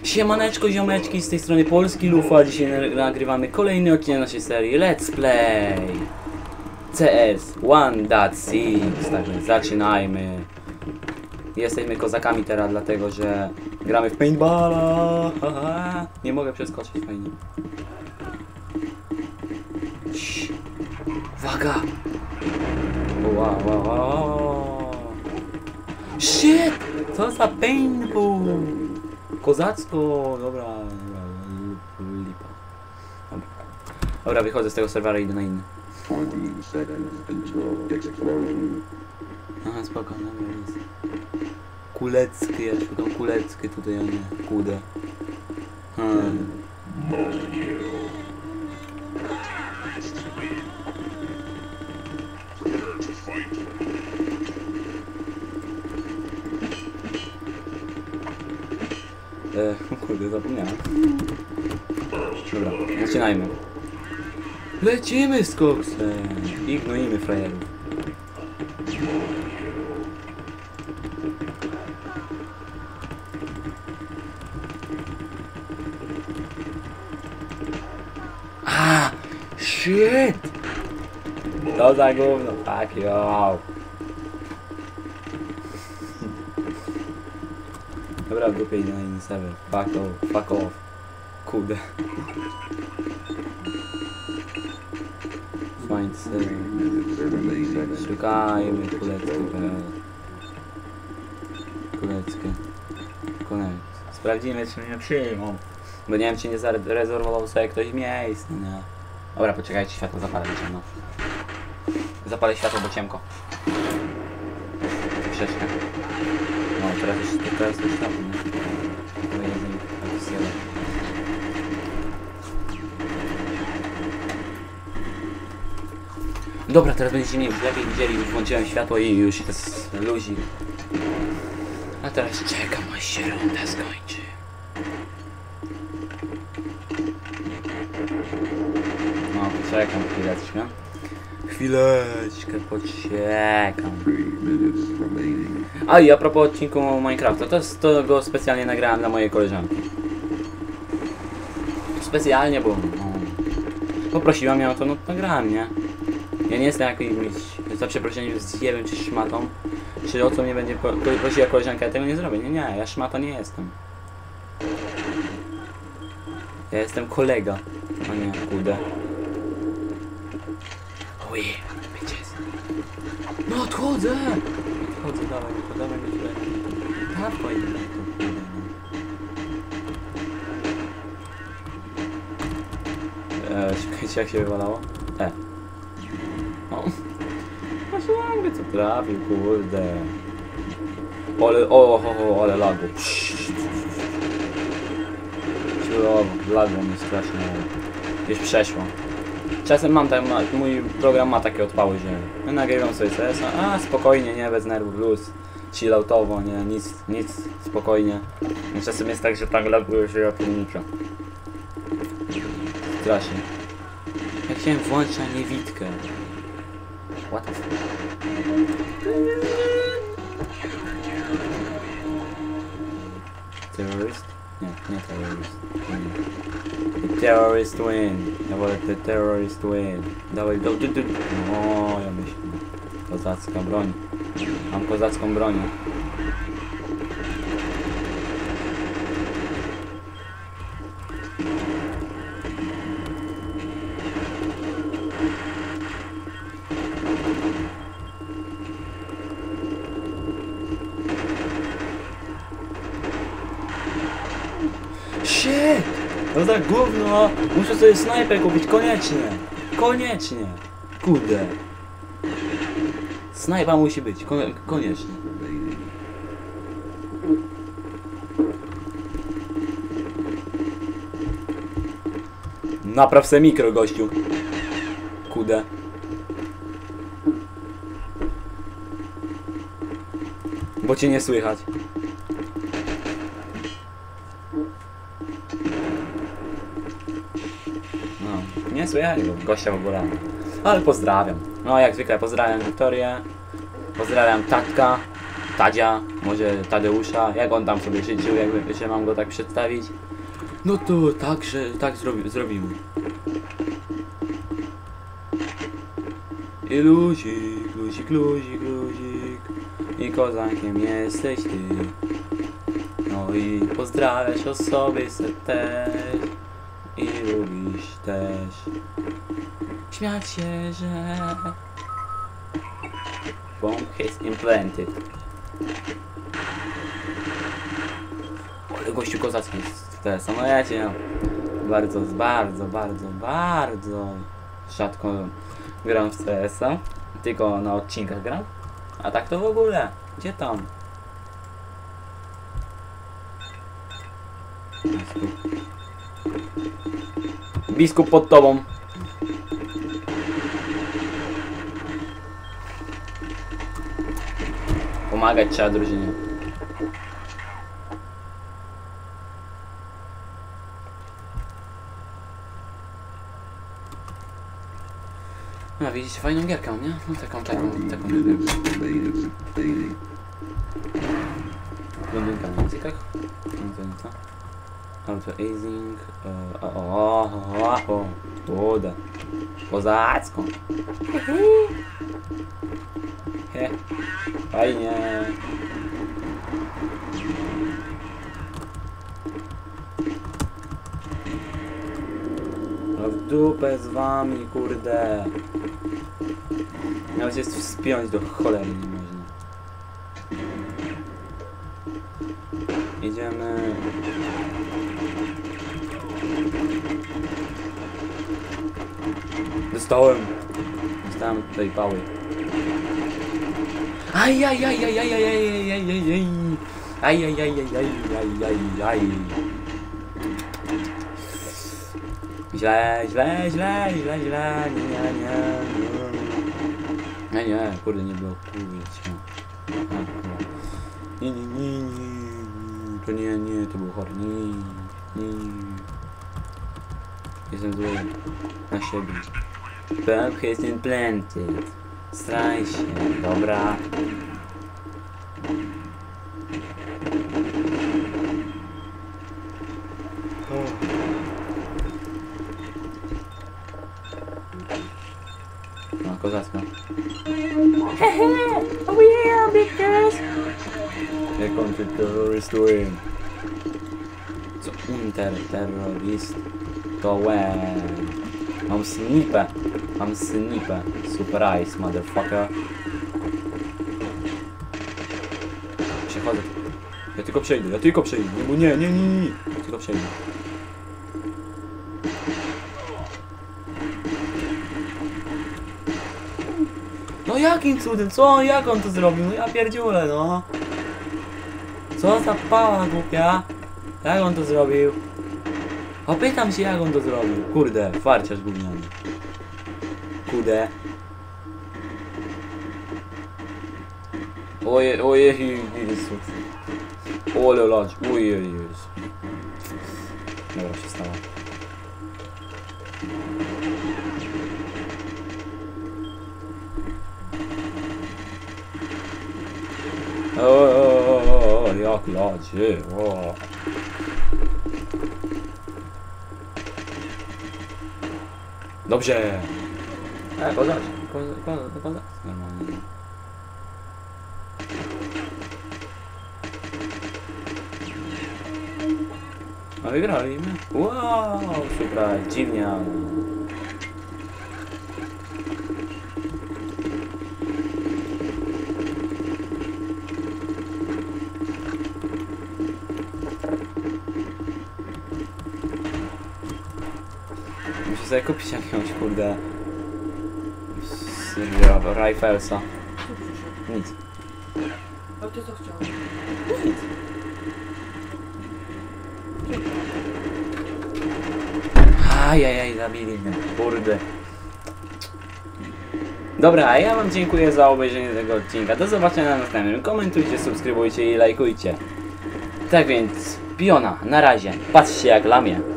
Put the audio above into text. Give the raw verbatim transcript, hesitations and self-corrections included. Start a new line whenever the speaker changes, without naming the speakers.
Siemaneczko ziomeczki, z tej strony Polski Lufa, a dzisiaj nagrywamy kolejny odcinek naszej serii Let's Play C S jeden sześć, także zaczynajmy. Jesteśmy kozakami teraz, dlatego że gramy w paintballa. Haha. Nie mogę przeskoczyć, fajnie. Cii. Uwaga! Wow, wow, wow. Shit! Co za paintball! Kozacko! Dobra, dobra, lipa. Dobra. Dobra, wychodzę z tego serwera i idę na inny. Aha, spoko, dobra, jest. Kuleckie, ja szukam kuleckie tutaj, a nie kudę. Hmm. E, kurde, zapomniałem. Dobra, zaczynajmy. Lecimy z koksem i gnoimy frajerów. Ah, shit! To za gówno, fuck yo. Dobra, w dupie idę na inny serwer. Fuck off, fuck off. Kurde. Find server. Szukajmy kuleckie. Kuleckie. Connect. Sprawdzimy, czy mnie przyjmą. Bo nie wiem, czy nie zarezerwował sobie ktoś miejsc, no nie. Dobra, poczekajcie, światło zapalę, bo ciemno. Zapalę światło, bo ciemko. Troszeczkę. No, teraz już teraz już światło, nie? Dobra, teraz będziecie mnie już lepiej widzieli, już włączyłem światło i już jest luzik. A teraz czekam, aż się runda skończy. No, poczekam chwileczkę. Chwileczkę, poczekam. A i a propos odcinku Minecrafta, to, jest, to go specjalnie nagrałem dla mojej koleżanki. Specjalnie, bo no, poprosiła mnie o to, no to nagrałem, nie? Ja nie jestem jakimś, za przeproszeniem, zjebem czy szmatą. Czy o co mnie będzie prosiła koleżanka, ja tego nie zrobię. Nie, nie, ja szmata nie jestem. Ja jestem kolega, a nie kurde. Oj, wiecie. No odchodzę! Odchodzę, dawaj, podawaj mi tutaj. Dawaj mi to, kurde. Eee, czekajcie, jak się wywalało? E. O. Masz co trafił, kurde. Ole, o, o, o, ale lagu. Chwilowo, lagu mi strasznie. Gdzieś przeszło. Czasem mam tak, mój program ma takie odpały, że ja nagrywam sobie C S a, a spokojnie, nie, bez nerwów, luz, chilloutowo, nie, nic, nic, spokojnie. I czasem jest tak, że tak laguje, że ja pierniczę. Strasznie. Ja chciałem włączyć na niewidkę. What the fuck? Terrorist? Nie, nie terrorist. The terrorist win. Ja wolę the terrorist win. Dawaj, do, do, do. No, ja myślę. Kozacka broń. Mam kozacką broń. Shit! No tak gówno! Muszę sobie snajper kupić, koniecznie! Koniecznie! Kurde! Snajpa musi być, ko koniecznie. Napraw se mikro, gościu. Kurde. Bo cię nie słychać. No, nie słychać go, gościa w ogóle. Ale pozdrawiam. No jak zwykle pozdrawiam Wiktorię. Pozdrawiam Tatka, Tadzia, może Tadeusza, jak on tam sobie życzył, jakby się mam go tak przedstawić. No to tak, że tak zrobi, zrobimy. I luzik, luzik, luzik, luzik. I kozakiem jesteś ty. No i pozdrawiasz osoby se też. I lubisz też śmiać się, że bomb is implanted. Ale gościu kozacki jest w te samolecie. Bardzo, bardzo, bardzo, bardzo rzadko gram w C S a. Tylko na odcinkach gram. A tak to w ogóle. Gdzie tam? Biskup. Biskup pod tobą. Pomagać trzeba drużynie. No widzicie, fajną gierkę, nie? No taką, taką, taką blondynka na językach. No to nie co? Auto-easing. O, o, o, o, woda. Kozacko. He, fajnie. No w dupę z wami, kurde. Nawet jest wspiąć do cholery nie można. Idziemy. Dostałem. Dostałem tej pały. Ajajajajajajajajajajajaj. Ajajajajajajajajaj. Źle, źle, źle, źle, źle, nie, nie, nie. Nie, nie, kurde, nie było, kurczę. Nie, nie, nie, nie. To nie, nie, to było chore. Nie, nie. Jestem zły na siebie. Bomb has implanted. Straj się, dobra. No, kozacka. Hehe, oh yeah, because... Jak on ty terrorystuje? Co interterrorist? To łe. Mam snipę. Mam snipę. Super ice, motherfucker. Przechodzę. Ja tylko przejdę, ja tylko przejdę. Nie, nie, nie, nie, nie. Ja tylko przejdę. No jakim cudem? Co? Jak on to zrobił? No ja pierdziulę, no. Co za pała głupia? Jak on to zrobił? Opytam się, jak on to zrobił. Kurde, farciarz gówniany. Kurde. Oje, oje, Jezus. Ole lodź, oje, Jezus. Dobra, przestała. O, o, o, o, jak ladzie, o. Dobrze. E, kozać, kozać, kozać, kozać. Normalnie. A wygraliśmy. Wow, super, dziwnie. Muszę sobie kupić jakiegoś, kurde, Riflesa. Nic.
A ty co chciał?
Nic. Ajajaj, zabili mnie, kurde. Dobra, a ja wam dziękuję za obejrzenie tego odcinka. Do zobaczenia na następnym. Komentujcie, subskrybujcie i lajkujcie. Tak więc, piona, na razie. Patrzcie jak lamie.